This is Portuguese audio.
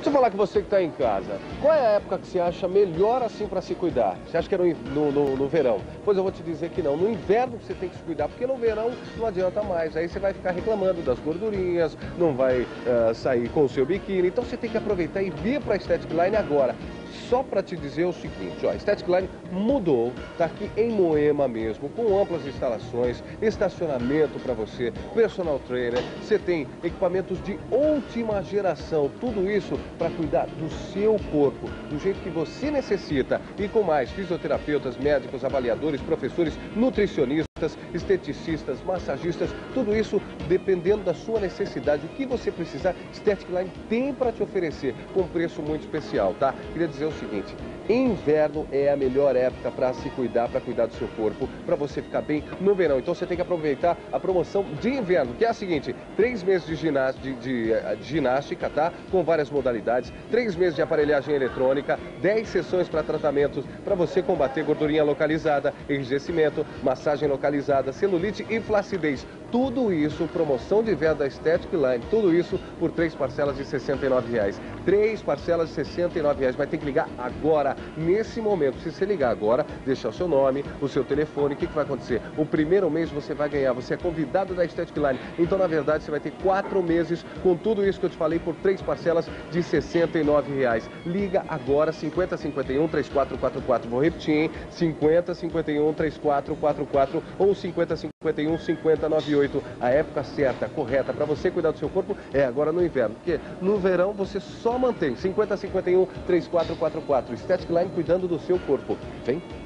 Deixa eu falar com você que está em casa. Qual é a época que você acha melhor assim para se cuidar? Você acha que é no verão? Pois eu vou te dizer que não. No inverno você tem que se cuidar, porque no verão não adianta mais. Aí você vai ficar reclamando das gordurinhas, não vai sair com o seu biquíni. Então você tem que aproveitar e vir para a Aesthetic Line agora. Só para te dizer o seguinte, ó, a Aesthetic Line mudou, tá aqui em Moema mesmo, com amplas instalações, estacionamento para você, personal trainer, você tem equipamentos de última geração, tudo isso para cuidar do seu corpo, do jeito que você necessita e com mais fisioterapeutas, médicos, avaliadores, professores, nutricionistas, esteticistas, massagistas, tudo isso dependendo da sua necessidade, o que você precisar, Aesthetic Line tem para te oferecer com um preço muito especial, tá? Queria dizer o seguinte, inverno é a melhor época para se cuidar, para cuidar do seu corpo, para você ficar bem no verão. Então você tem que aproveitar a promoção de inverno, que é a seguinte, 3 meses de ginástica, tá? Com várias modalidades, 3 meses de aparelhagem eletrônica, 10 sessões para tratamentos, para você combater gordurinha localizada, enrijecimento, massagem localizada, celulite e flacidez. Tudo isso, promoção de inverno da Aesthetic Line, tudo isso por 3 parcelas de R$ 69,00. 3 parcelas de R$ 69,00, vai ter que ligar agora, nesse momento. Se você ligar agora, deixar o seu nome, o seu telefone, o que vai acontecer? O primeiro mês você vai ganhar, você é convidado da Aesthetic Line. Então, na verdade, você vai ter 4 meses com tudo isso que eu te falei por 3 parcelas de R$ 69,00. Liga agora, 5051 3444. Vou repetir, hein? 5051 3444 ou 5051 5098. A época certa, correta, para você cuidar do seu corpo é agora no inverno. Porque no verão você só mantém 5051 3444. Aesthetic Line cuidando do seu corpo. Vem?